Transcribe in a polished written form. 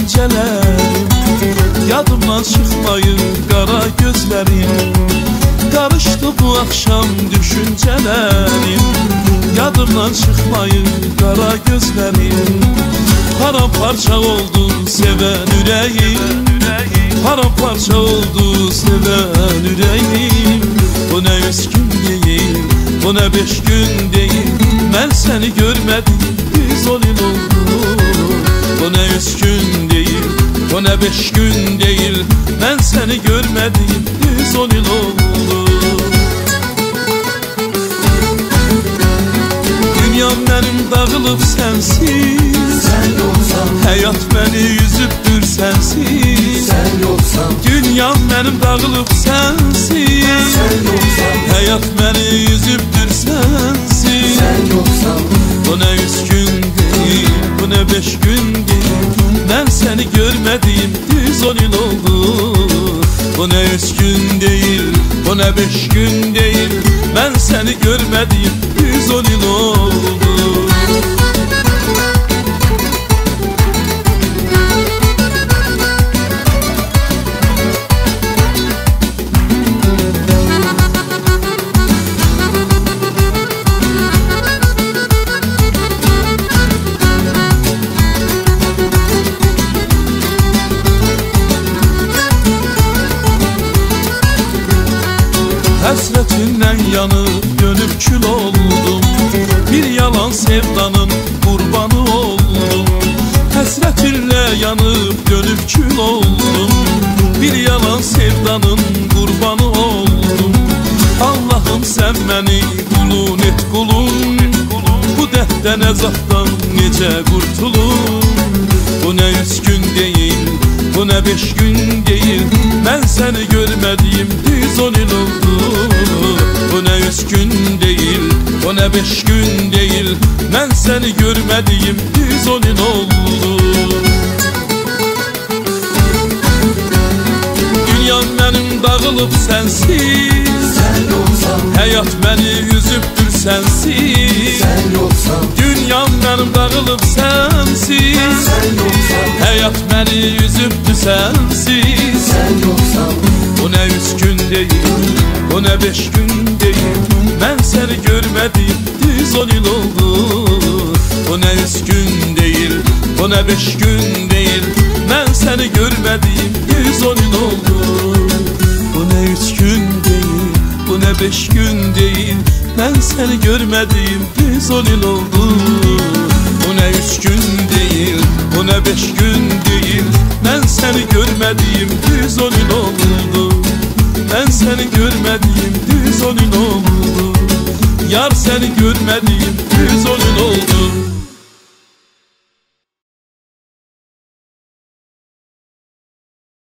düşüncelerim. Yadımdan çıkmayır kara gözlerim. Karıştı bu akşam düşüncelerim. Yadımdan çıkmayır kara gözlerim. Paramparça oldu seven yüreğim. Paramparça oldu seven yüreğim. Bu ne 3 gün değil, bu ne 5 gün değil. Ben seni görmedim, biz 10 yıl oldu. Bu ne 3 gün değil, bu ne 5 gün değil. Ben seni görmedim, biz 10 yıl oldu. Dünyam benim dağılıp sensiz, sen yoksan. Hayat beni yüzüptür sensiz, sen yoksan. Dünyam benim dağılıp sensiz, sen yoksan. Hayat beni yüzüptür sensiz, sen yoksan. Bu ne 3 gün değil, bu ne 5 gün değil. Ben seni görmediğim 110 yıl oldu. Bu ne 3 gün değil, bu ne 5 gün değil. Ben seni görmediğim 110 yıl oldu. Hasretinden yanıp gönüp kül oldum. Bir yalan sevdanın kurbanı oldum. Hasretinle yanıp gönüp kül oldum. Bir yalan sevdanın kurbanı oldum. Allah'ım sen beni kulun et kulun. Bu dertten azaptan nece kurtulun. Bu ne 3 gün değil, bu ne 5 gün değil. Ben seni görmediğim 110 yıl oldu. Bu ne 3 gün değil, bu ne 5 gün değil. Ben seni görmediğim 110 yıl oldu. Dünyam benim dağılıp sensiz, sen yoksan. Hayat beni yüzüptür sensiz, sen yoksan. Dünyam benim dağılıp sensiz, sen yoksan. Hayat beni yüzüptür sensiz, sen yoksan. Bu ne 3 gün değil, bu ne 5 gün değil. Ben seni görmedim 110 yıl oldu. Bu ne 3 gün değil, bu ne 5 gün değil. Ben seni görmedim 110 yıl oldu. Bu ne 3 gün değil, bu ne 5 gün değil. Ben seni görmedim 110 yıl oldu. Bu ne 3 gün değil, bu ne 5 gün değil. Ben seni görmediğim 110 yıl oldu. Ben seni görmediğim 110 yıl oldu. Yar seni görmediğim 110 yıl oldu.